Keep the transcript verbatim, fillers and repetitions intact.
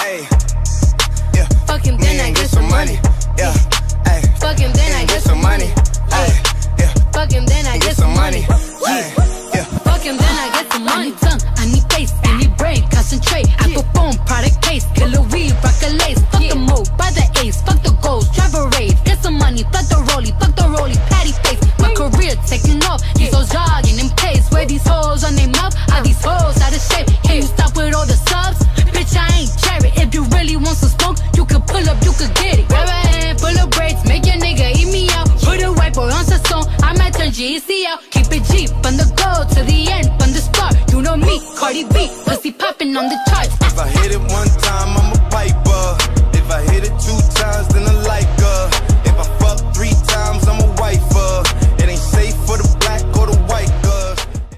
Ayy, yeah. Fuck him, then I get some money. Yeah, ayy. Fuck him, then I get some money. Ayy, yeah. Fuck him, then I get some money. Ayy, yeah. Fuck him, then I get some money. I need tongue, I need face, I need brain, concentrate. Apple phone, product case, killer weed, rock a lace. Fuck the mo, buy the ace, fuck the goals, drive a rave. Get some money, fuck the rollie, fuck the rollie, patty face. My career taking off, these hoes jogging in pace. Where these hoes on their mouth, are these hoes out of shape? Can you stop with all the subs? Bitch, I ain't cherry. If you really want some smoke, you could pull up, you could get it. Grab a hand full of braids, make your nigga eat me out. Put a white boy on sa song, I might turn G E C out. Keep it G, from the go to the end, from the start. You know me, Cardi B, pussy popping on the charts.